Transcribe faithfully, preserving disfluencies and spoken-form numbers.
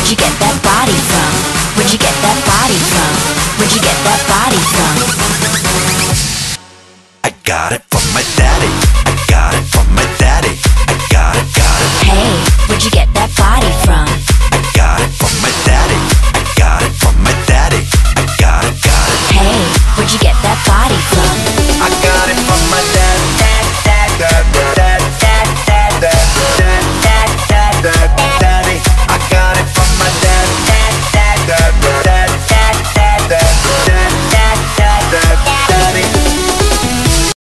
Where'd you get that body from? Where'd you get that body from? Where'd you get that body from? I got it from my